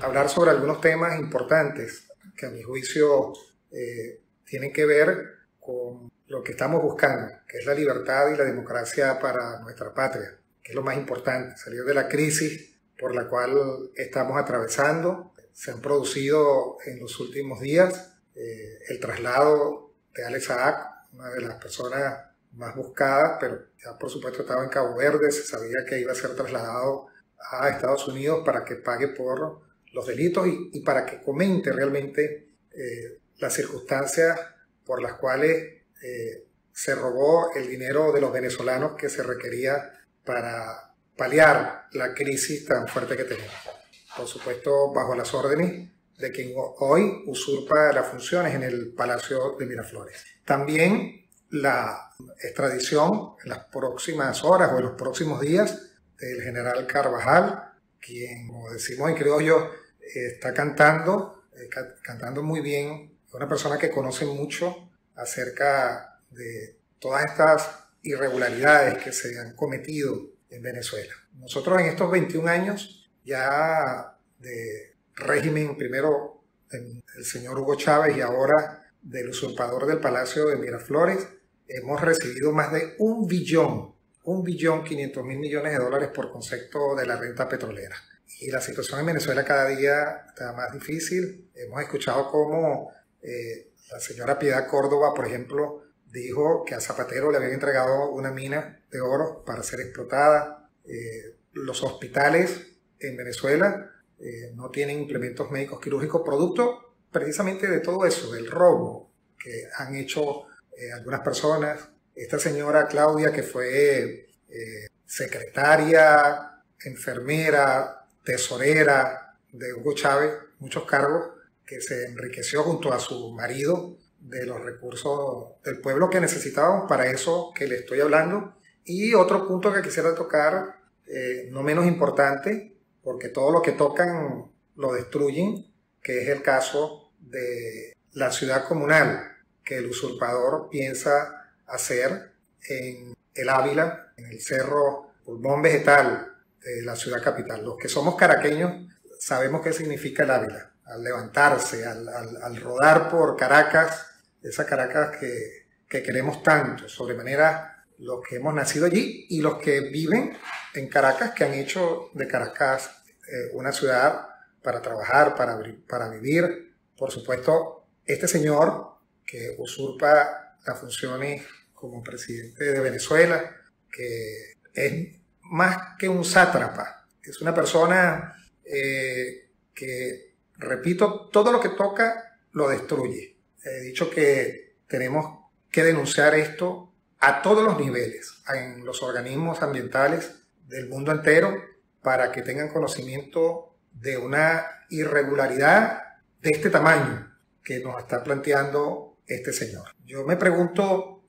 hablar sobre algunos temas importantes que a mi juicio tienen que ver con lo que estamos buscando, que es la libertad y la democracia para nuestra patria, que es lo más importante, salir de la crisis por la cual estamos atravesando. Se han producido en los últimos días el traslado de Alex Saab, una de las personas más buscadas, pero ya por supuesto estaba en Cabo Verde, se sabía que iba a ser trasladado a Estados Unidos para que pague por los delitos y para que comente realmente las circunstancias por las cuales se robó el dinero de los venezolanos que se requería para paliar la crisis tan fuerte que tenemos. Por supuesto, bajo las órdenes de quien hoy usurpa las funciones en el Palacio de Miraflores. También la extradición en las próximas horas o en los próximos días del general Carvajal, quien, como decimos en criollo, está cantando muy bien. Es una persona que conoce mucho acerca de todas estas irregularidades que se han cometido en Venezuela. Nosotros en estos 21 años ya de régimen, primero del señor Hugo Chávez y ahora del usurpador del Palacio de Miraflores, hemos recibido más de 1.500.000 millones de dólares por concepto de la renta petrolera. Y la situación en Venezuela cada día está más difícil. Hemos escuchado cómo la señora Piedad Córdoba, por ejemplo, dijo que a Zapatero le habían entregado una mina de oro para ser explotada. Los hospitales en Venezuela no tienen implementos médicos quirúrgicos, producto precisamente de todo eso, del robo que han hecho algunas personas. Esta señora Claudia, que fue secretaria, enfermera, tesorera de Hugo Chávez, muchos cargos, que se enriqueció junto a su marido de los recursos del pueblo que necesitábamos para eso que le estoy hablando. Y otro punto que quisiera tocar, no menos importante, porque todo lo que tocan lo destruyen, que es el caso de la ciudad comunal que el usurpador piensa hacer en el Ávila, en el cerro pulmón vegetal de la ciudad capital. Los que somos caraqueños sabemos qué significa el Ávila. Al levantarse, al rodar por Caracas, esa Caracas que queremos tanto, sobremanera los que hemos nacido allí y los que viven en Caracas, que han hecho de Caracas una ciudad para trabajar, para vivir. Por supuesto, este señor que usurpa las funciones como presidente de Venezuela, que es más que un sátrapa, es una persona que, repito, todo lo que toca lo destruye. He dicho que tenemos que denunciar esto a todos los niveles, en los organismos ambientales del mundo entero, para que tengan conocimiento de una irregularidad de este tamaño que nos está planteando este señor. Yo me pregunto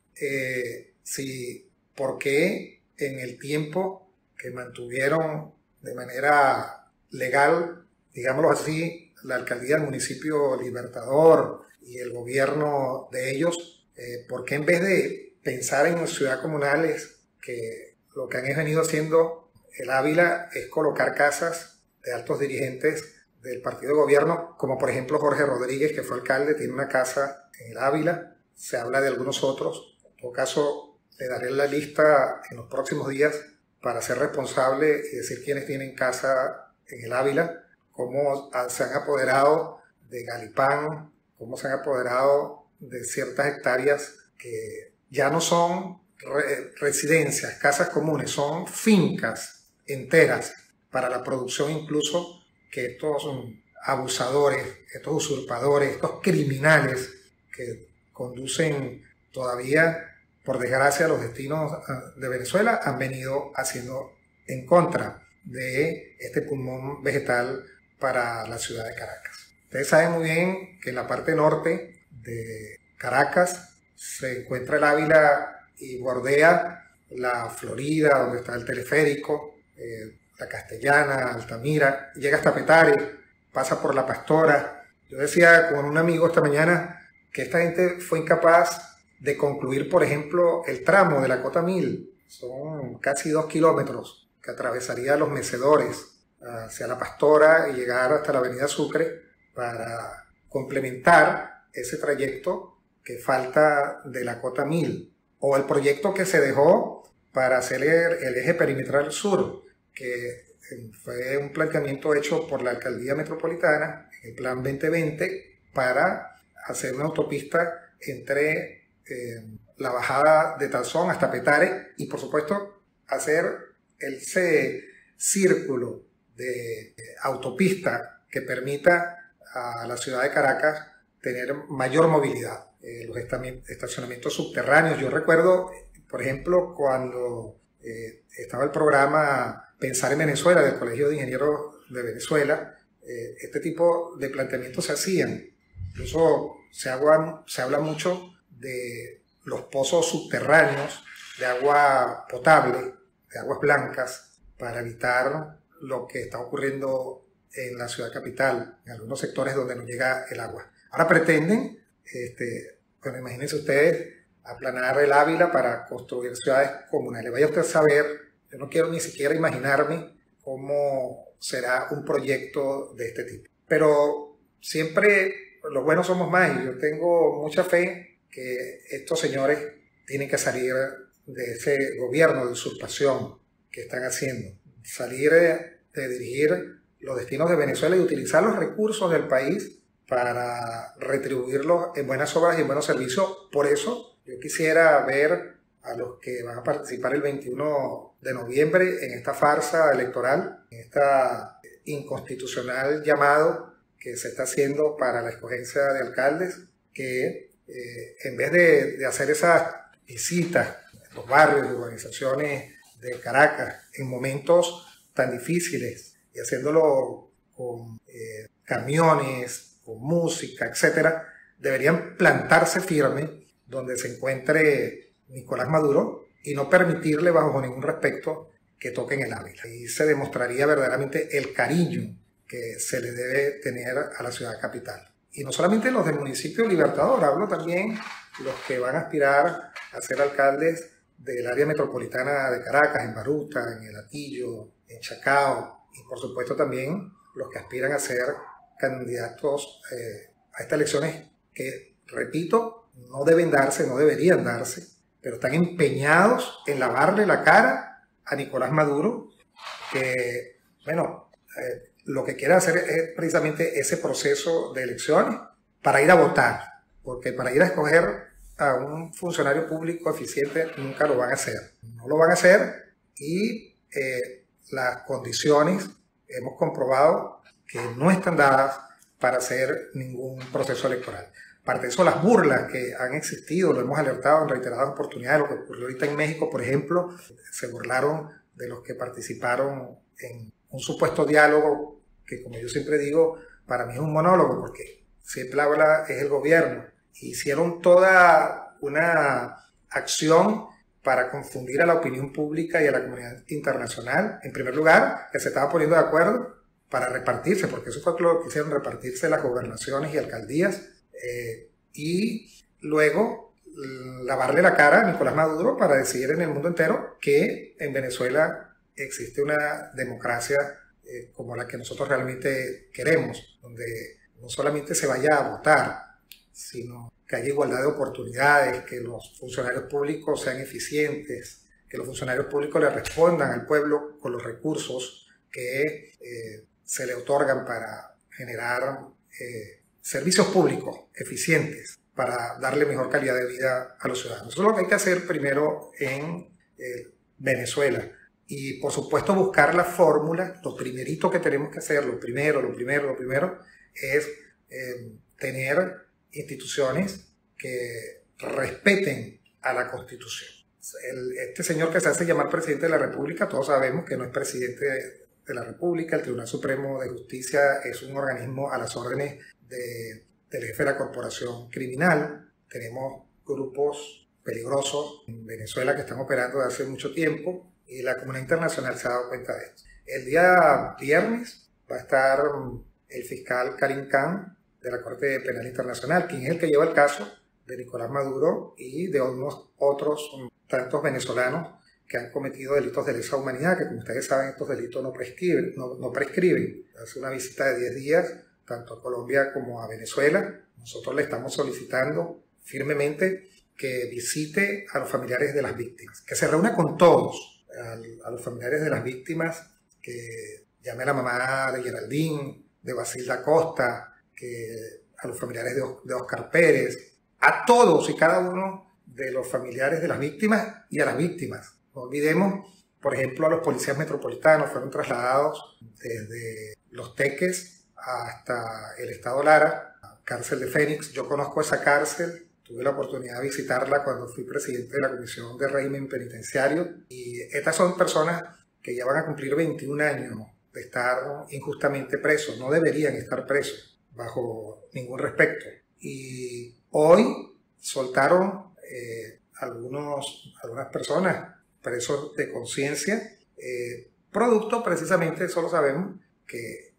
por qué en el tiempo que mantuvieron de manera legal, digámoslo así, la alcaldía del municipio Libertador y el gobierno de ellos, ¿por qué en vez de pensar en ciudades comunales, que lo que han venido haciendo el Ávila es colocar casas de altos dirigentes del partido de gobierno, como por ejemplo Jorge Rodríguez, que fue alcalde, tiene una casa en el Ávila, se habla de algunos otros? En todo caso, le daré la lista en los próximos días para ser responsable y decir quiénes tienen casa en el Ávila, cómo se han apoderado de Galipán, cómo se han apoderado de ciertas hectáreas que ya no son residencias, casas comunes, son fincas enteras para la producción, incluso que estos abusadores, estos usurpadores, estos criminales que conducen todavía, por desgracia, los destinos de Venezuela, han venido haciendo en contra de este pulmón vegetal para la ciudad de Caracas. Ustedes saben muy bien que en la parte norte de Caracas se encuentra el Ávila y bordea la Florida, donde está el teleférico, la Castellana, Altamira, llega hasta Petare, pasa por La Pastora. Yo decía con un amigo esta mañana que esta gente fue incapaz de concluir, por ejemplo, el tramo de la Cota 1000. Son casi 2 kilómetros que atravesaría los mecedores hacia La Pastora y llegar hasta la avenida Sucre para complementar ese trayecto que falta de la Cota 1000, o el proyecto que se dejó para hacer el eje perimetral sur, que fue un planteamiento hecho por la Alcaldía Metropolitana en el Plan 2020 para hacer una autopista entre la bajada de Tarzón hasta Petare y, por supuesto, hacer ese círculo de autopista que permita a la ciudad de Caracas tener mayor movilidad. Los estacionamientos subterráneos. Yo recuerdo, por ejemplo, cuando estaba el programa Pensar en Venezuela del Colegio de Ingenieros de Venezuela, este tipo de planteamientos se hacían. Incluso se habla mucho de los pozos subterráneos de agua potable, de aguas blancas, para evitar lo que está ocurriendo en la ciudad capital, en algunos sectores donde no llega el agua. Ahora pretenden, bueno, imagínense ustedes, aplanar el Ávila para construir ciudades comunales. Vaya usted a saber, yo no quiero ni siquiera imaginarme cómo será un proyecto de este tipo. Pero siempre los buenos somos más, y yo tengo mucha fe que estos señores tienen que salir de ese gobierno de usurpación que están haciendo. Salir de dirigir los destinos de Venezuela y utilizar los recursos del país para retribuirlos en buenas obras y en buenos servicios. Por eso yo quisiera ver a los que van a participar el 21 de noviembre en esta farsa electoral, en esta inconstitucional llamado que se está haciendo para la escogencia de alcaldes, que en vez de hacer esas visitas en los barrios y urbanizaciones de Caracas en momentos tan difíciles y haciéndolo con camiones, con música, etcétera, deberían plantarse firme donde se encuentre Nicolás Maduro y no permitirle bajo ningún respecto que toquen el Ávila. Y se demostraría verdaderamente el cariño que se le debe tener a la ciudad capital. Y no solamente los del municipio Libertador, hablo también los que van a aspirar a ser alcaldes del área metropolitana de Caracas, en Baruta, en El Hatillo, en Chacao, y por supuesto también los que aspiran a ser candidatos a estas elecciones que, repito, no deben darse, no deberían darse, pero están empeñados en lavarle la cara a Nicolás Maduro, que, bueno, lo que quiere hacer es precisamente ese proceso de elecciones para ir a votar, porque para ir a escoger a un funcionario público eficiente nunca lo van a hacer. No lo van a hacer, y las condiciones hemos comprobado que no están dadas para hacer ningún proceso electoral. Aparte de eso, las burlas que han existido, lo hemos alertado en reiteradas oportunidades, lo que ocurrió ahorita en México, por ejemplo, se burlaron de los que participaron en un supuesto diálogo que, como yo siempre digo, para mí es un monólogo, porque siempre habla es el gobierno. Hicieron toda una acción para confundir a la opinión pública y a la comunidad internacional. En primer lugar, que se estaba poniendo de acuerdo para repartirse, porque eso fue lo que hicieron, repartirse las gobernaciones y alcaldías, y luego lavarle la cara a Nicolás Maduro para decir en el mundo entero que en Venezuela existe una democracia como la que nosotros realmente queremos, donde no solamente se vaya a votar, sino que haya igualdad de oportunidades, que los funcionarios públicos sean eficientes, que los funcionarios públicos le respondan al pueblo con los recursos que se le otorgan para generar servicios públicos eficientes, para darle mejor calidad de vida a los ciudadanos. Eso es lo que hay que hacer primero en Venezuela. Y por supuesto buscar la fórmula. Lo primerito que tenemos que hacer, lo primero es tener instituciones que respeten a la Constitución. Este señor que se hace llamar presidente de la República, todos sabemos que no es presidente de la República. El Tribunal Supremo de Justicia es un organismo a las órdenes del jefe de la corporación criminal. Tenemos grupos peligrosos en Venezuela que están operando desde hace mucho tiempo, y la comunidad internacional se ha dado cuenta de esto. El día viernes va a estar el fiscal Karim Khan de la Corte Penal Internacional, quien es el que lleva el caso de Nicolás Maduro y de unos otros tantos venezolanos que han cometido delitos de lesa humanidad, que como ustedes saben estos delitos no prescriben. Hace una visita de 10 días, tanto a Colombia como a Venezuela. Nosotros le estamos solicitando firmemente que visite a los familiares de las víctimas, que se reúna con todos, a los familiares de las víctimas, que llame a la mamá de Geraldine, de Basilda Costa, que a los familiares de Oscar Pérez, a todos y cada uno de los familiares de las víctimas y a las víctimas. No olvidemos, por ejemplo, a los policías metropolitanos, fueron trasladados desde Los Teques hasta el Estado Lara, cárcel de Fénix. Yo conozco esa cárcel, tuve la oportunidad de visitarla cuando fui presidente de la Comisión de Régimen Penitenciario, y estas son personas que ya van a cumplir 21 años de estar injustamente presos, no deberían estar presos bajo ningún respecto. Y hoy soltaron algunas personas presos de conciencia, producto precisamente, eso lo sabemos, que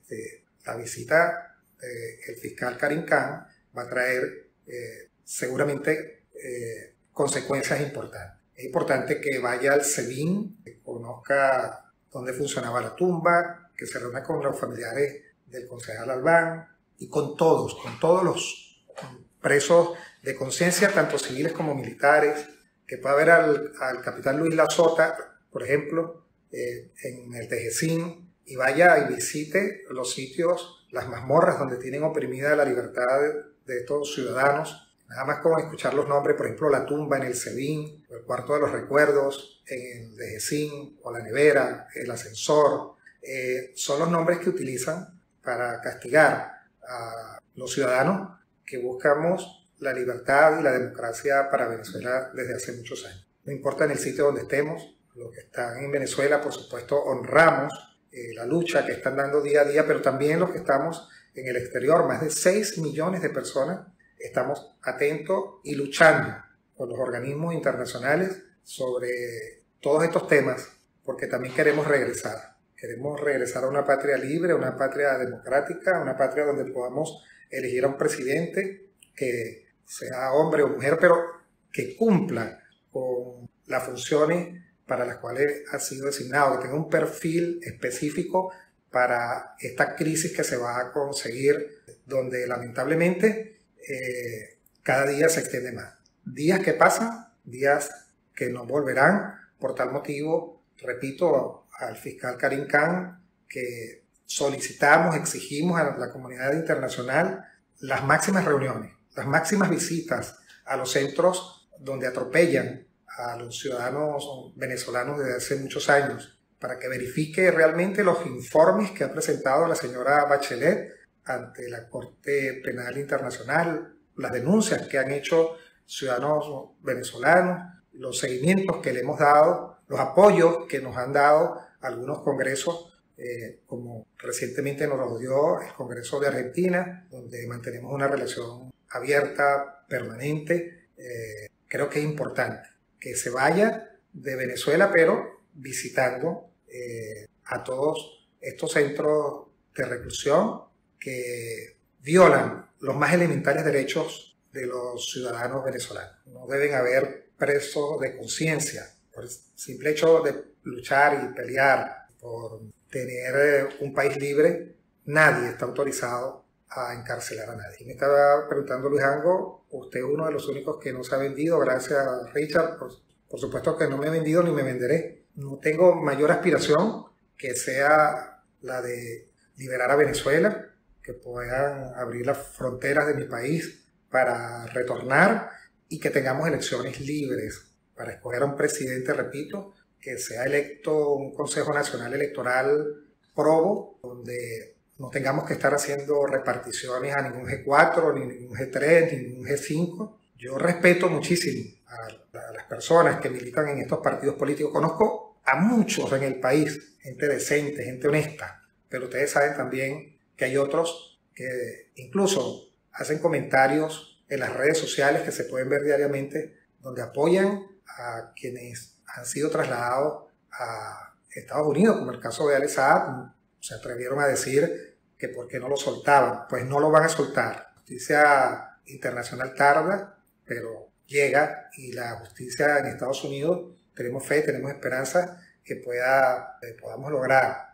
la visita del fiscal Karim Khan va a traer seguramente consecuencias importantes. Es importante que vaya al SEBIN, que conozca dónde funcionaba la tumba, que se reúna con los familiares del concejal Albán y con todos los presos de conciencia, tanto civiles como militares, que pueda ver al capitán Luis Lazota, por ejemplo, en el Tejesín, y vaya y visite los sitios, las mazmorras donde tienen oprimida la libertad de estos ciudadanos. Nada más como escuchar los nombres, por ejemplo, la tumba en el SEBIN, el cuarto de los recuerdos en el Tejesín, o la nevera, el ascensor, son los nombres que utilizan para castigar a los ciudadanos que buscamos la libertad y la democracia para Venezuela desde hace muchos años. No importa en el sitio donde estemos, los que están en Venezuela, por supuesto, honramos la lucha que están dando día a día, pero también los que estamos en el exterior, más de 6 millones de personas, estamos atentos y luchando con los organismos internacionales sobre todos estos temas, porque también queremos regresar. Queremos regresar a una patria libre, a una patria democrática, a una patria donde podamos elegir a un presidente que sea hombre o mujer, pero que cumpla con las funciones para las cuales ha sido designado, que tenga un perfil específico para esta crisis que se va a conseguir, donde lamentablemente cada día se extiende más. Días que pasan, días que no volverán. Por tal motivo, repito al fiscal Karim Khan que solicitamos, exigimos a la comunidad internacional las máximas reuniones, las máximas visitas a los centros donde atropellan a los ciudadanos venezolanos desde hace muchos años, para que verifique realmente los informes que ha presentado la señora Bachelet ante la Corte Penal Internacional, las denuncias que han hecho ciudadanos venezolanos, los seguimientos que le hemos dado, los apoyos que nos han dado algunos congresos, como recientemente nos lo dio el Congreso de Argentina, donde mantenemos una relación abierta, permanente. Creo que es importante que se vaya de Venezuela, pero visitando a todos estos centros de reclusión que violan los más elementales derechos de los ciudadanos venezolanos. No deben haber presos de conciencia por el simple hecho de luchar y pelear por tener un país libre. Nadie está autorizado a encarcelar a nadie. Me estaba preguntando Luis Ango, usted es uno de los únicos que no se ha vendido, gracias a Richard. Por supuesto que no me he vendido ni me venderé. No tengo mayor aspiración que sea la de liberar a Venezuela, que puedan abrir las fronteras de mi país para retornar y que tengamos elecciones libres para escoger a un presidente, repito, que sea electo un Consejo Nacional Electoral probo, donde no tengamos que estar haciendo reparticiones a ningún G4, ni ningún G3, ni ningún G5. Yo respeto muchísimo a las personas que militan en estos partidos políticos. Conozco a muchos en el país, gente decente, gente honesta, pero ustedes saben también que hay otros que incluso hacen comentarios en las redes sociales que se pueden ver diariamente, donde apoyan a quienes han sido trasladados a Estados Unidos, como el caso de Alex Saab. Se atrevieron a decir que por qué no lo soltaban. Pues no lo van a soltar. La justicia internacional tarda, pero llega, y la justicia en Estados Unidos tenemos fe, tenemos esperanza que podamos lograr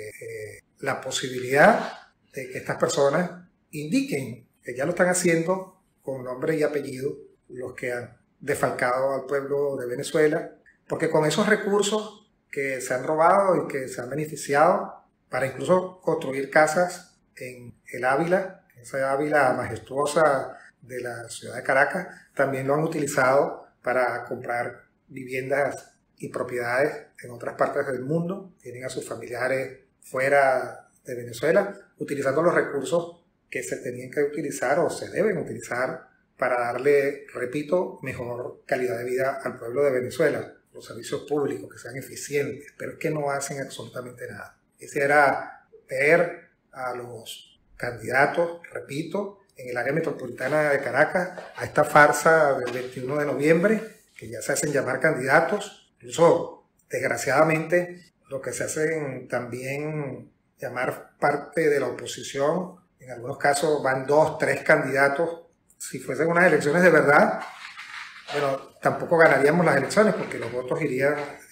la posibilidad de que estas personas indiquen que ya lo están haciendo con nombre y apellido los que han defalcado al pueblo de Venezuela, porque con esos recursos que se han robado y que se han beneficiado para incluso construir casas en el Ávila, esa Ávila majestuosa de la ciudad de Caracas, también lo han utilizado para comprar viviendas y propiedades en otras partes del mundo, tienen a sus familiares fuera de Venezuela, utilizando los recursos que se tenían que utilizar o se deben utilizar para darle, repito, mejor calidad de vida al pueblo de Venezuela, los servicios públicos que sean eficientes, pero es que no hacen absolutamente nada. Quisiera ver a los candidatos, repito, en el área metropolitana de Caracas, a esta farsa del 21 de noviembre, que ya se hacen llamar candidatos, incluso, desgraciadamente, lo que se hacen también llamar parte de la oposición, en algunos casos van 2, 3 candidatos. Si fuesen unas elecciones de verdad, bueno, tampoco ganaríamos las elecciones porque los votos irían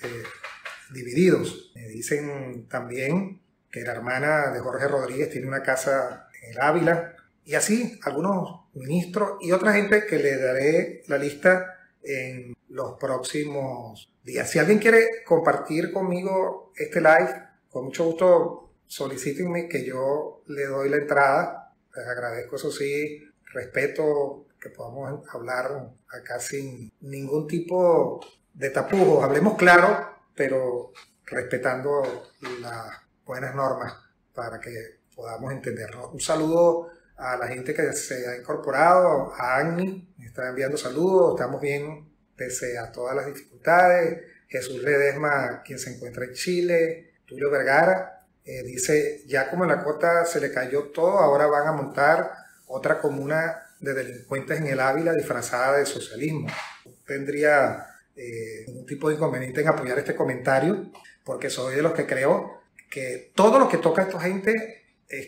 divididos. Me dicen también que la hermana de Jorge Rodríguez tiene una casa en el Ávila, y así algunos ministros y otra gente que le daré la lista en los próximos días. Si alguien quiere compartir conmigo este live, con mucho gusto solicítenme que yo le doy la entrada. Les agradezco, eso sí, respeto, que podamos hablar acá sin ningún tipo de tapujos. Hablemos claro, pero respetando las buenas normas para que podamos entendernos. Un saludo a la gente que se ha incorporado, a Agni, me está enviando saludos, estamos bien pese a todas las dificultades. Jesús Ledesma, quien se encuentra en Chile. Tulio Vergara dice, ya como en la costa se le cayó todo, ahora van a montar otra comuna de delincuentes en el Ávila disfrazada de socialismo. No tendría ningún tipo de inconveniente en apoyar este comentario, porque soy de los que creo que todo lo que toca a esta gente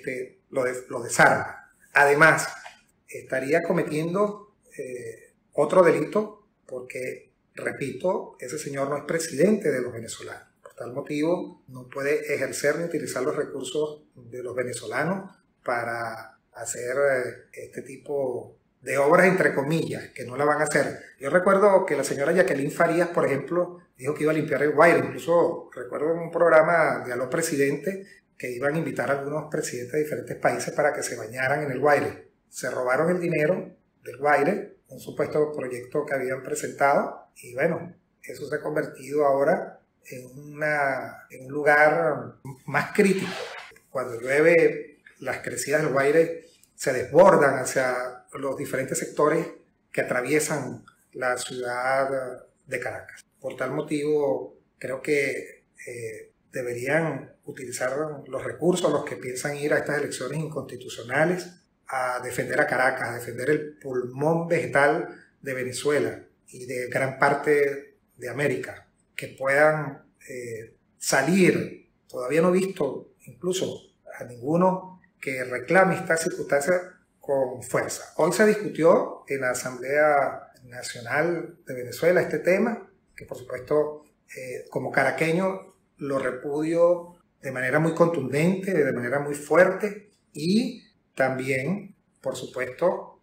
lo desarma. Además, estaría cometiendo otro delito porque, repito, ese señor no es presidente de los venezolanos. Por tal motivo, no puede ejercer ni utilizar los recursos de los venezolanos para hacer este tipo de obras, entre comillas, que no la van a hacer. Yo recuerdo que la señora Jacqueline Farías, por ejemplo, dijo que iba a limpiar el Guaire. Incluso recuerdo en un programa de Aló Presidente que iban a invitar a algunos presidentes de diferentes países para que se bañaran en el Guaire. Se robaron el dinero del Guaire, un supuesto proyecto que habían presentado, y bueno, eso se ha convertido ahora en un lugar más crítico. Cuando llueve, las crecidas del Guaire se desbordan hacia los diferentes sectores que atraviesan la ciudad de Caracas. Por tal motivo, creo que deberían utilizar los recursos los que piensan ir a estas elecciones inconstitucionales a defender a Caracas, a defender el pulmón vegetal de Venezuela y de gran parte de América, que puedan salir. Todavía no he visto incluso a ninguno que reclame esta circunstancia con fuerza. Hoy se discutió en la Asamblea Nacional de Venezuela este tema, que por supuesto como caraqueño lo repudio de manera muy contundente, de manera muy fuerte, y también, por supuesto,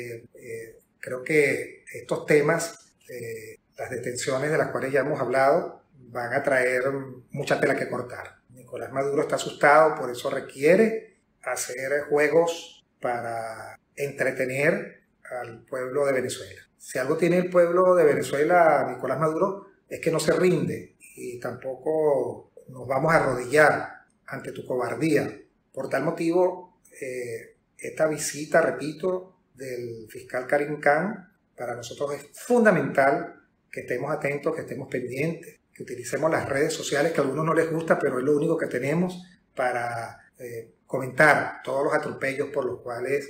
creo que estos temas, las detenciones de las cuales ya hemos hablado, van a traer mucha tela que cortar. Nicolás Maduro está asustado, por eso requiere hacer juegos para entretener al pueblo de Venezuela. Si algo tiene el pueblo de Venezuela, Nicolás Maduro, es que no se rinde y tampoco nos vamos a arrodillar ante tu cobardía. Por tal motivo, esta visita, repito, del fiscal Karim Khan, para nosotros es fundamental que estemos atentos, que estemos pendientes, que utilicemos las redes sociales, que a algunos no les gusta, pero es lo único que tenemos para comentar todos los atropellos por los cuales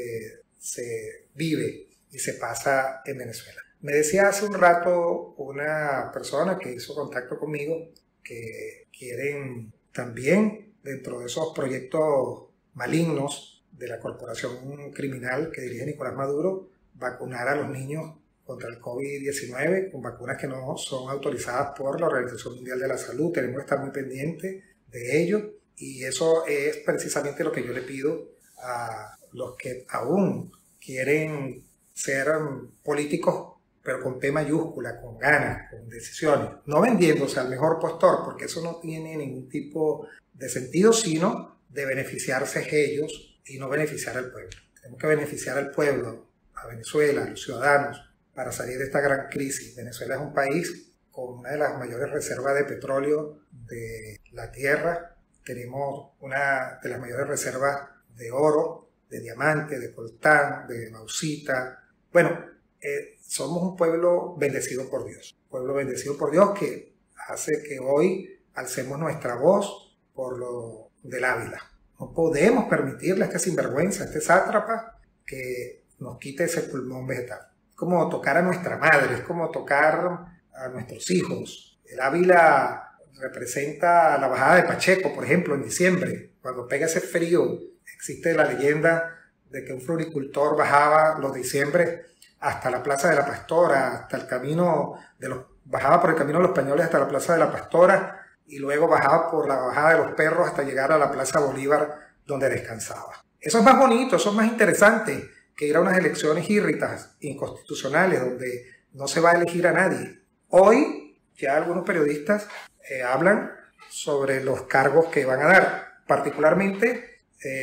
se vive y se pasa en Venezuela. Me decía hace un rato una persona que hizo contacto conmigo que quieren también, dentro de esos proyectos malignos de la corporación criminal que dirige Nicolás Maduro, vacunar a los niños contra el COVID-19 con vacunas que no son autorizadas por la Organización Mundial de la Salud. Tenemos que estar muy pendientes de ello y eso es precisamente lo que yo le pido a los que aún quieren ser políticos, pero con P mayúscula, con ganas, con decisiones, no vendiéndose al mejor postor, porque eso no tiene ningún tipo de sentido, sino de beneficiarse ellos y no beneficiar al pueblo. Tenemos que beneficiar al pueblo, a Venezuela, a los ciudadanos, para salir de esta gran crisis. Venezuela es un país con una de las mayores reservas de petróleo de la tierra. Tenemos una de las mayores reservas de oro, de diamante, de coltán, de bauxita. Bueno, somos un pueblo bendecido por Dios. Un pueblo bendecido por Dios que hace que hoy alcemos nuestra voz por lo del Ávila. No podemos permitirle a este sinvergüenza, a este sátrapa, que nos quite ese pulmón vegetal. Es como tocar a nuestra madre, es como tocar a nuestros hijos. El Ávila representa la bajada de Pacheco, por ejemplo, en diciembre, cuando pega ese frío. Existe la leyenda de que un floricultor bajaba los diciembre hasta la Plaza de la Pastora, hasta el camino bajaba por el camino de los Peñoles hasta la Plaza de la Pastora y luego bajaba por la bajada de los Perros hasta llegar a la Plaza Bolívar, donde descansaba. Eso es más bonito, eso es más interesante que ir a unas elecciones írritas, inconstitucionales, donde no se va a elegir a nadie. Hoy ya algunos periodistas hablan sobre los cargos que van a dar. Particularmente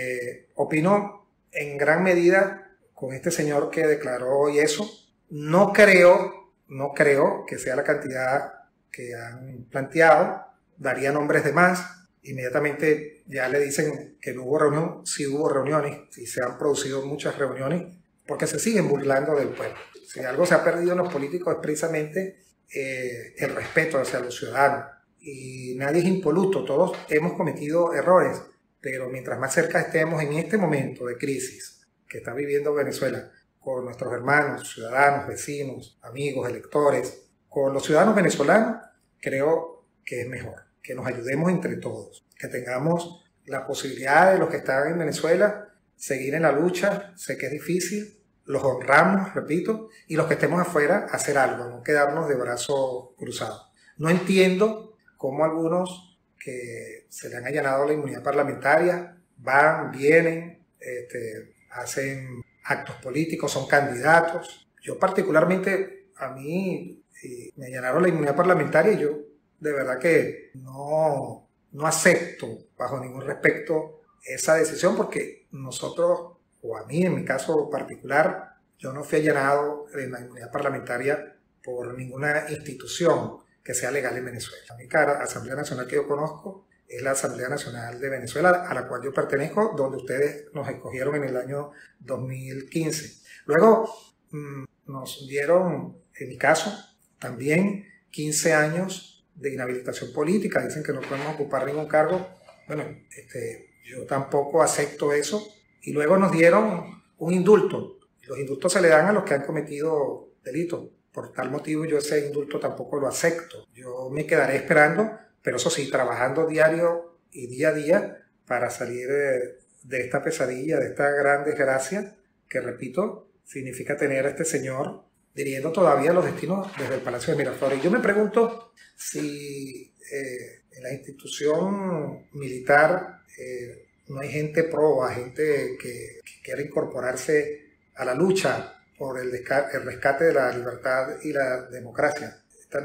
opino en gran medida con este señor que declaró hoy eso. No creo que sea la cantidad que han planteado. Daría nombres de más. Inmediatamente ya le dicen que no hubo reunión. Sí hubo reuniones, sí se han producido muchas reuniones, porque se siguen burlando del pueblo. Si algo se ha perdido en los políticos es precisamente el respeto hacia los ciudadanos. Y nadie es impoluto, todos hemos cometido errores, pero mientras más cerca estemos en este momento de crisis que está viviendo Venezuela, con nuestros hermanos, ciudadanos, vecinos, amigos, electores, con los ciudadanos venezolanos, creo que es mejor que nos ayudemos entre todos, que tengamos la posibilidad de los que están en Venezuela seguir en la lucha. Sé que es difícil, los honramos, repito, y los que estemos afuera hacer algo, no quedarnos de brazos cruzados. No entiendo cómo algunos que se le han allanado la inmunidad parlamentaria van, vienen, hacen actos políticos, son candidatos. Yo particularmente, a mí me allanaron la inmunidad parlamentaria y yo de verdad que no acepto bajo ningún respecto esa decisión, porque nosotros, o a mí en mi caso particular, yo no fui allanado en la inmunidad parlamentaria por ninguna institución que sea legal en Venezuela. La única Asamblea Nacional que yo conozco es la Asamblea Nacional de Venezuela, a la cual yo pertenezco, donde ustedes nos escogieron en el año 2015. Luego nos dieron, en mi caso, también 15 años de inhabilitación política. Dicen que no podemos ocupar ningún cargo. Bueno, yo tampoco acepto eso. Y luego nos dieron un indulto. Los indultos se le dan a los que han cometido delitos. Por tal motivo yo ese indulto tampoco lo acepto. Yo me quedaré esperando, pero eso sí, trabajando diario y día a día para salir de esta pesadilla, de esta gran desgracia, que repito, significa tener a este señor dirigiendo todavía los destinos desde el Palacio de Miraflores. Y yo me pregunto si en la institución militar no hay gente proba, gente que quiere incorporarse a la lucha por el rescate de la libertad y la democracia.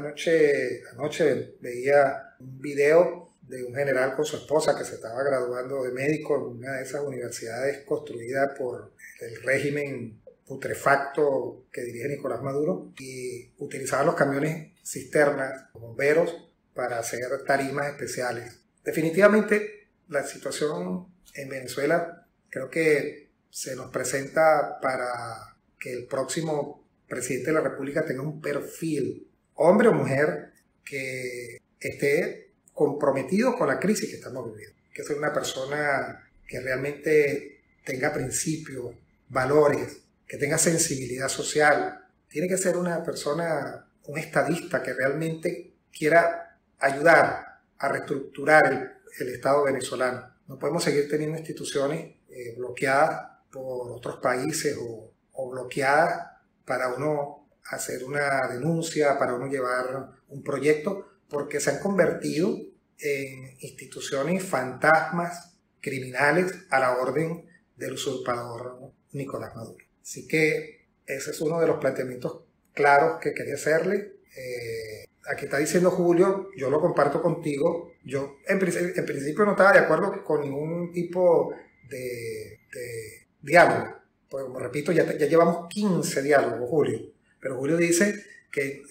Anoche veía un video de un general con su esposa que se estaba graduando de médico en una de esas universidades construidas por el régimen putrefacto que dirige Nicolás Maduro, y utilizaban los camiones cisternas, los bomberos, para hacer tarimas especiales. Definitivamente la situación en Venezuela creo que se nos presenta para que el próximo presidente de la República tenga un perfil, hombre o mujer, que esté comprometido con la crisis que estamos viviendo. Que sea una persona que realmente tenga principios, valores, que tenga sensibilidad social. Tiene que ser una persona, un estadista que realmente quiera ayudar a reestructurar el Estado venezolano. No podemos seguir teniendo instituciones bloqueadas por otros países o bloqueadas para uno hacer una denuncia, para uno llevar un proyecto, porque se han convertido en instituciones fantasmas criminales a la orden del usurpador Nicolás Maduro. Así que ese es uno de los planteamientos claros que quería hacerle. Aquí está diciendo Julio, yo lo comparto contigo. Yo en principio no estaba de acuerdo con ningún tipo de diálogo. Pues como repito, ya llevamos 15 diálogos, Julio. Pero Julio dice que,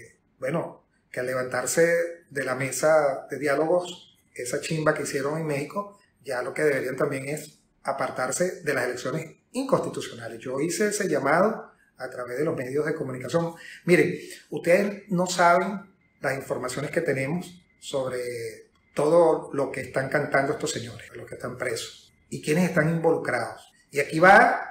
que al levantarse de la mesa de diálogos, esa chimba que hicieron en México, ya lo que deberían también es apartarse de las elecciones inconstitucionales. Yo hice ese llamado a través de los medios de comunicación. Miren, ustedes no saben las informaciones que tenemos sobre todo lo que están cantando estos señores, los que están presos, y quienes están involucrados. Y aquí va,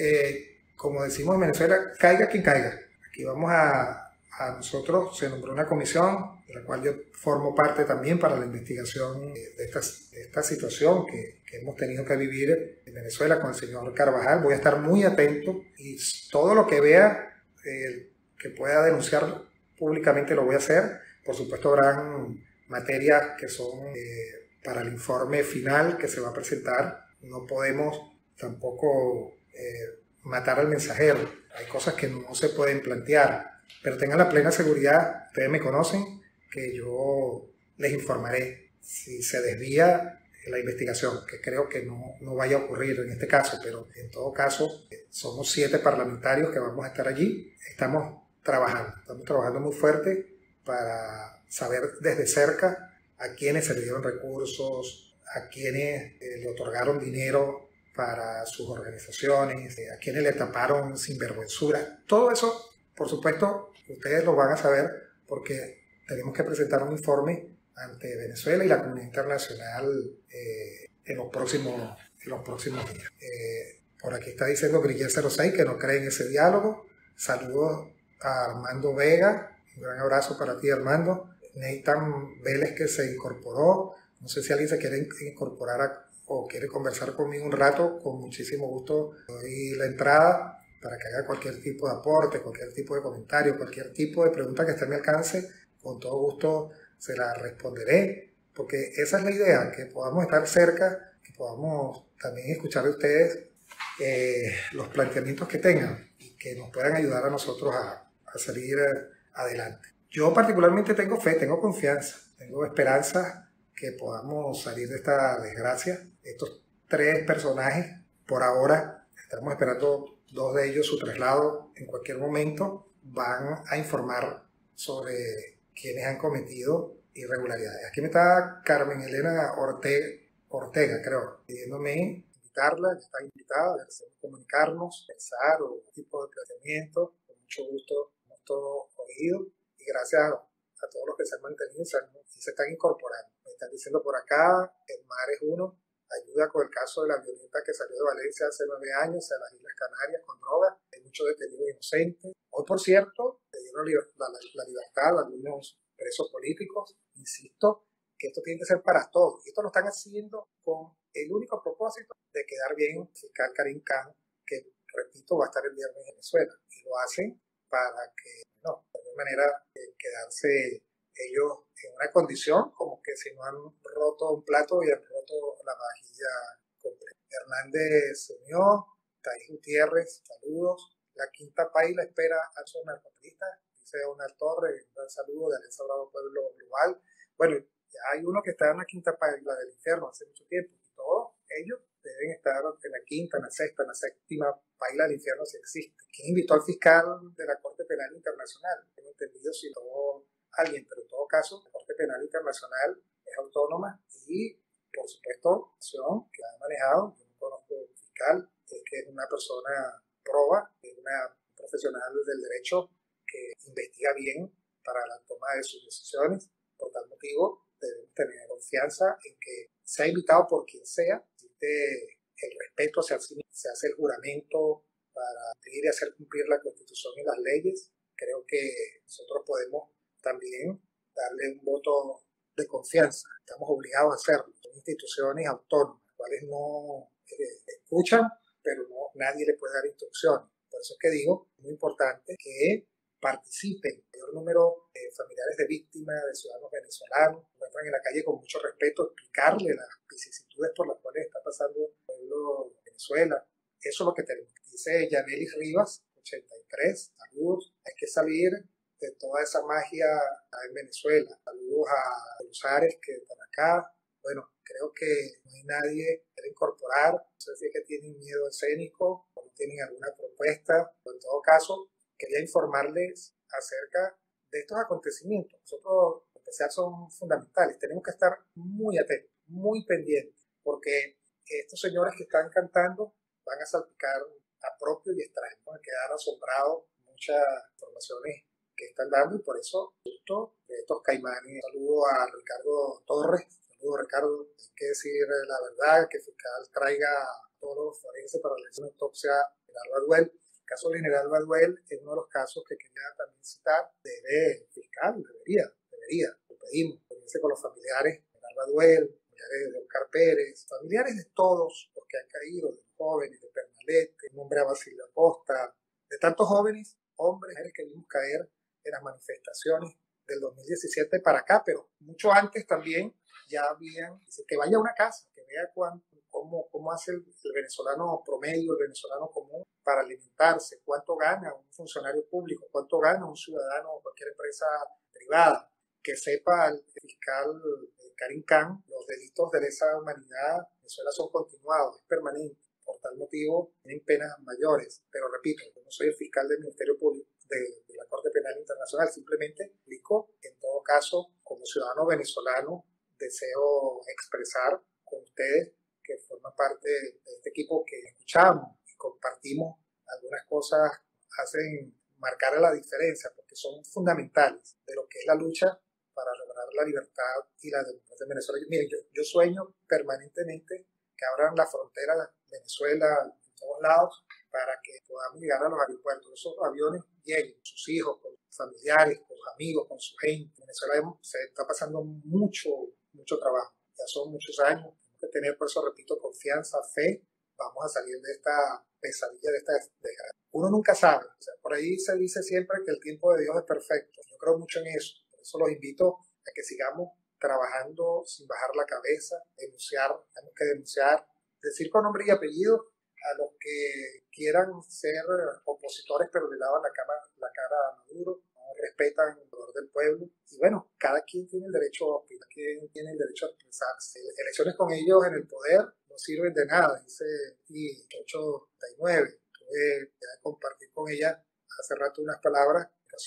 como decimos en Venezuela, caiga quien caiga. Aquí vamos a nosotros, se nombró una comisión, de la cual yo formo parte también para la investigación de esta situación que hemos tenido que vivir en Venezuela con el señor Carvajal. Voy a estar muy atento y todo lo que vea que pueda denunciar públicamente lo voy a hacer. Por supuesto habrán materias que son para el informe final que se va a presentar. No podemos tampoco matar al mensajero. Hay cosas que no se pueden plantear, pero tengan la plena seguridad, ustedes me conocen, que yo les informaré si se desvía la investigación, que creo que no vaya a ocurrir en este caso, pero en todo caso somos 7 parlamentarios que vamos a estar allí. Estamos trabajando muy fuerte para saber desde cerca a quienes se le dieron recursos, a quienes le otorgaron dinero para sus organizaciones, a quienes le taparon sinvergüenzura. Todo eso, por supuesto, ustedes lo van a saber porque tenemos que presentar un informe ante Venezuela y la comunidad internacional en los próximos días. Por aquí está diciendo Griller 06 que no cree en ese diálogo. Saludos a Armando Vega. Un gran abrazo para ti, Armando. Nathan Vélez, que se incorporó. No sé si alguien se quiere incorporar o quiere conversar conmigo un rato. Con muchísimo gusto doy la entrada para que haga cualquier tipo de aporte, cualquier tipo de comentario, cualquier tipo de pregunta que esté a mi alcance. Con todo gusto se la responderé, porque esa es la idea, que podamos estar cerca, que podamos también escuchar de ustedes los planteamientos que tengan y que nos puedan ayudar a nosotros a salir adelante. Yo particularmente tengo fe, tengo confianza, tengo esperanza que podamos salir de esta desgracia. Estos 3 personajes, por ahora, estamos esperando 2 de ellos su traslado en cualquier momento, van a informar sobre quienes han cometido irregularidades. Aquí me está Carmen Elena Ortega, creo, pidiéndome invitarla, está invitada, a ver si comunicarnos, pensar o algún tipo de planteamiento. Con mucho gusto hemos todo oído y gracias a todos los que se han mantenido y se están incorporando. Me están diciendo por acá, el mar es uno, ayuda con el caso de la violenta que salió de Valencia hace 9 años a las Islas Canarias con drogas. Hay muchos detenidos inocentes. Hoy, por cierto, le dieron la libertad a algunos presos políticos. Insisto que esto tiene que ser para todos. Esto lo están haciendo con el único propósito de quedar bien el fiscal Karim Khan, que, repito, va a estar el viernes en Venezuela. Y lo hacen para que, de alguna manera, quedarse ellos en una condición como que si no han roto un plato y han roto la vajilla completa. Hernández se unió, Thais Gutiérrez, saludos. La Quinta Paila espera a sus narcotistas, dice Donald Torres, un gran saludo de Alianza Bravo Pueblo Global. Bueno, ya hay uno que está en la Quinta Paila del infierno hace mucho tiempo, y todos ellos deben estar en la quinta, en la sexta, en la séptima paila del infierno si existe. ¿Quién invitó al fiscal de la Corte Penal Internacional? No he entendido si todo alguien, pero en todo caso, la Corte Penal Internacional es autónoma y, por supuesto, la acción que ha manejado, yo no conozco el fiscal, es que es una persona proba, es una profesional del derecho que investiga bien para la toma de sus decisiones. Por tal motivo, debemos tener confianza en que sea invitado por quien sea, existe el respeto, se hace el juramento para cumplir y hacer cumplir la Constitución y las leyes. Creo que nosotros podemos también darle un voto de confianza. Estamos obligados a hacerlo. Son instituciones autónomas, las cuales no escuchan, pero nadie le puede dar instrucciones. Por eso es que digo, es muy importante que participen. El mayor número de familiares de víctimas, de ciudadanos venezolanos, encuentran en la calle con mucho respeto, explicarle las vicisitudes por las cuales está pasando el pueblo de Venezuela. Eso es lo que tenemos. Dice Yanelis Rivas, 83, saludos. Hay que salir de toda esa magia en Venezuela. Saludos a los Ares que están acá. Bueno, creo que no hay nadie que quiera incorporar. No sé si es que tienen miedo escénico o no tienen alguna propuesta. Pero en todo caso, quería informarles acerca de estos acontecimientos. Nosotros, en especial, son fundamentales. Tenemos que estar muy atentos, muy pendientes, porque estos señores que están cantando van a salpicar a propio y extraño, van a quedar asombrados muchas informaciones que están dando, y por eso justo de estos caimanes. Saludo a Ricardo Torres. Saludo, Ricardo. Hay que decir la verdad, que el fiscal traiga a todos los forenses para realizar una autopsia al general Baduel. El caso del general Baduel es uno de los casos que quería también citar. El fiscal debería, lo pedimos, reunirse con los familiares del general Baduel, familiares de Oscar Pérez, familiares de todos los que han caído, de los jóvenes, de Pernalete, el nombre a Basilio Acosta, de tantos jóvenes, hombres que vimos caer en las manifestaciones del 2017 para acá, pero mucho antes también ya habían, que vaya a una casa, que vea cómo hace el venezolano promedio, el venezolano común para alimentarse, cuánto gana un funcionario público, cuánto gana un ciudadano o cualquier empresa privada, que sepa el fiscal Karim Khan, los delitos de lesa humanidad en Venezuela son continuados, es permanente. Por tal motivo, tienen penas mayores. Pero repito, yo no soy el fiscal del Ministerio Público de la Corte Penal Internacional, simplemente explico, en todo caso, como ciudadano venezolano, deseo expresar con ustedes que forman parte de este equipo que escuchamos y compartimos algunas cosas, hacen marcar la diferencia porque son fundamentales de lo que es la lucha para lograr la libertad y la democracia en Venezuela. Miren, yo sueño permanentemente que abran la frontera de Venezuela en todos lados para que podamos llegar a los aeropuertos. Esos aviones lleguen con sus hijos, con sus familiares, con sus amigos, con su gente. En Venezuela se está pasando mucho trabajo. Ya son muchos años. Tenemos que tener, por eso repito, confianza, fe. Vamos a salir de esta pesadilla, de esta desgracia. Uno nunca sabe. O sea, por ahí se dice siempre que el tiempo de Dios es perfecto. Yo creo mucho en eso. Por eso los invito a que sigamos trabajando sin bajar la cabeza, denunciar, tenemos que denunciar, decir con nombre y apellido a los que quieran ser opositores pero le lavan la cara a Maduro, no respetan el dolor del pueblo. Y bueno, cada quien tiene el derecho a opinar, cada quien tiene el derecho a expresarse. Elecciones con ellos en el poder no sirven de nada, dice y 839. Tuve que compartir con ella hace rato unas palabras,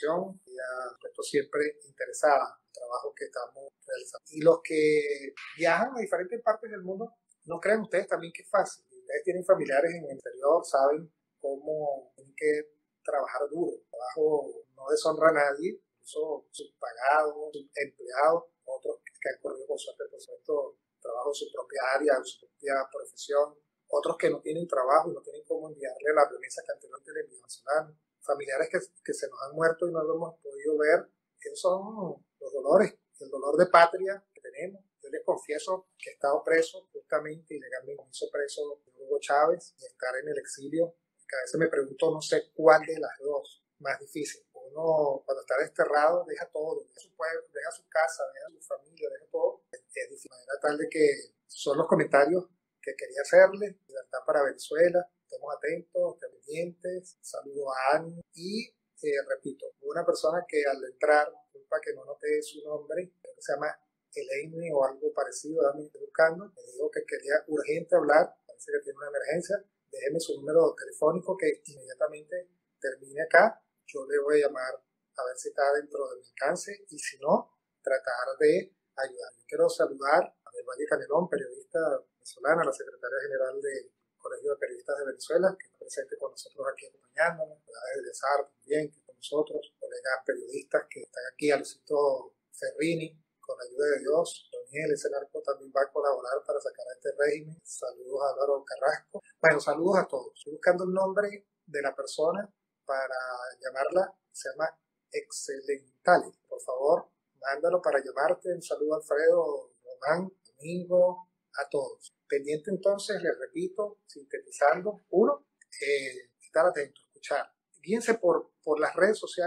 ella esto siempre interesada en el trabajo que estamos realizando. Y los que viajan a diferentes partes del mundo, no crean ustedes también que es fácil. Ustedes tienen familiares en el exterior, saben cómo tienen que trabajar duro. El trabajo no deshonra a nadie, incluso subpagados, empleados, otros que han corrido con suerte, por supuesto, trabajo en su propia área, en su propia profesión, otros que no tienen trabajo y no tienen cómo enviarle las remesas que anteriormente le enviaban, familiares que se nos han muerto y no lo hemos podido ver. Esos son los dolores, el dolor de patria que tenemos. Yo les confieso que he estado preso justamente ilegalmente, me hizo preso Hugo Chávez, y estar en el exilio, que a veces me pregunto, no sé cuál de las dos más difícil. Uno cuando está desterrado deja todo, deja su pueblo, deja su casa, deja su familia, deja todo. Es difícil. De manera tal de que son los comentarios que quería hacerles. Libertad para Venezuela. Estemos atentos, estemos pendientes. Saludo a Ani y repito, una persona que al entrar, disculpa que no noté su nombre, creo que se llama Elaine o algo parecido, me estoy buscando, me dijo que quería urgente hablar, parece que tiene una emergencia, déjeme su número telefónico que inmediatamente termine acá, yo le voy a llamar a ver si está dentro de mi alcance y si no, tratar de ayudar. Yo quiero saludar a Del Valle Canelón, periodista venezolana, la secretaria general del Colegio de Periodistas de Venezuela, que está presente con nosotros aquí acompañándonos, a Eleazar también, que con nosotros, colegas periodistas que están aquí, a Luisito Ferrini, con la ayuda de Dios. Daniel, ese narco también va a colaborar para sacar a este régimen. Saludos a Álvaro Carrasco. Bueno, saludos a todos. Estoy buscando el nombre de la persona para llamarla. Se llama Excelentali. Por favor, mándalo para llamarte. Un saludo a Alfredo, Román, Domingo, a todos. Pendiente entonces, les repito, sintetizando. Uno, estar atento, escuchar. Guíense por las redes sociales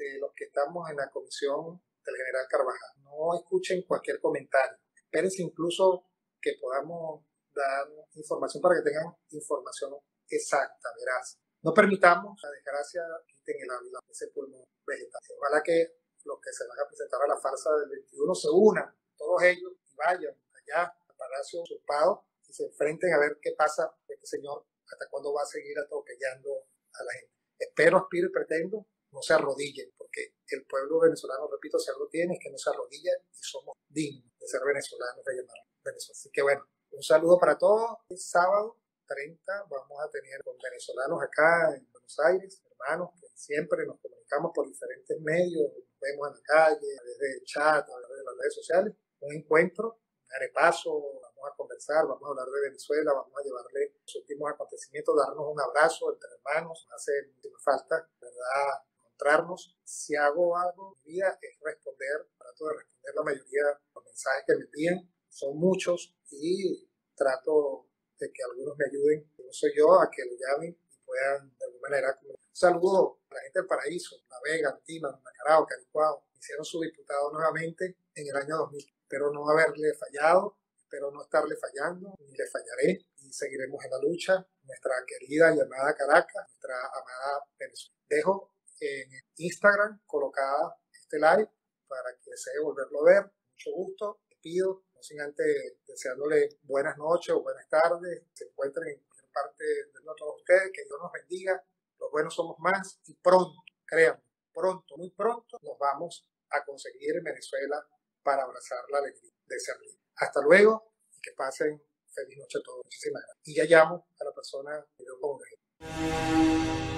de los que estamos en la comisión del general Carvajal. No escuchen cualquier comentario. Espérense incluso que podamos dar información para que tengan información exacta, veraz. No permitamos la desgracia quiten el ávila, ese pulmón vegetal. Ojalá que los que se van a presentar a la farsa del 21 se unan, todos ellos, y vayan allá al Palacio Usurpado y se enfrenten a ver qué pasa con este señor, hasta cuándo va a seguir atropellando a la gente. Espero, aspiro y pretendo no se arrodillen, porque el pueblo venezolano, repito, si algo tiene es que no se arrodilla y somos dignos de ser venezolanos, de llamar Venezuela. Así que bueno, un saludo para todos. El sábado 30 vamos a tener con venezolanos acá en Buenos Aires, hermanos, que siempre nos comunicamos por diferentes medios, nos vemos en la calle, a través del chat, a través de las redes sociales, un encuentro, un arepaso, vamos a conversar, vamos a hablar de Venezuela, vamos a llevarle los últimos acontecimientos, darnos un abrazo entre hermanos, hace mucha falta, ¿verdad?, encontrarnos. Si hago algo en mi vida es responder, trato de responder la mayoría de los mensajes que me piden, son muchos, y trato de que algunos me ayuden, no soy yo, a que lo llamen y puedan de alguna manera. Un saludo a la gente del Paraíso, La Vega, Antima, Macarao, Caricuao, hicieron su diputado nuevamente en el año 2000. Espero no haberle fallado, espero no estarle fallando, ni le fallaré, y seguiremos en la lucha. Nuestra querida y amada Caracas, nuestra amada Venezuela. Dejo en Instagram colocada este live para que desee volverlo a ver. Mucho gusto, les pido, no sin antes deseándole buenas noches o buenas tardes, se encuentren en cualquier parte de todos ustedes, que Dios nos bendiga, los buenos somos más, y pronto, créanme, pronto, muy pronto, nos vamos a conseguir en Venezuela para abrazar la alegría de ser libre. Hasta luego y que pasen feliz noche a todos. Muchísimas gracias. Y ya llamo a la persona que yo pongo.